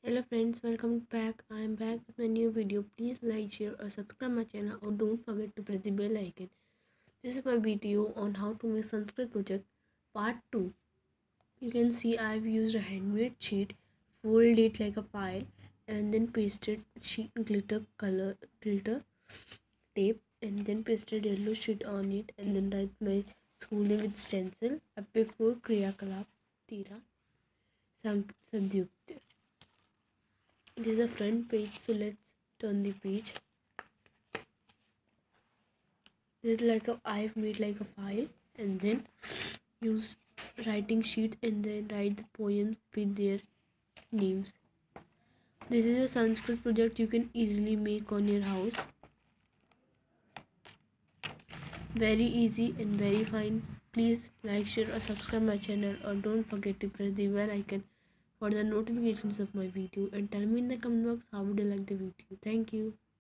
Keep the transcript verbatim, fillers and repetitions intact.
Hello friends, welcome back. I am back with my new video. Please like, share or subscribe my channel or don't forget to press the bell icon. This is my video on how to make Sanskrit project part two. You can see I have used a handmade sheet, fold it like a file and then pasted sheet glitter color glitter tape and then pasted yellow sheet on it and then write my school name with stencil. Up before Kriya Kalap Tira Sankyukta. This is a front page, so let's turn the page. This is like a I've made like a file and then use writing sheet and then write the poems with their names. This is a Sanskrit project you can easily make on your house. Very easy and very fine. Please like, share or subscribe my channel or don't forget to press the bell icon for the notifications of my video and tell me in the comment box how would you like the video. Thank you.